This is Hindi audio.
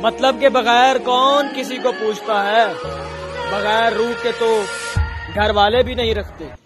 मतलब के बगैर कौन किसी को पूछता है। बगैर रूह के तो घर वाले भी नहीं रखते।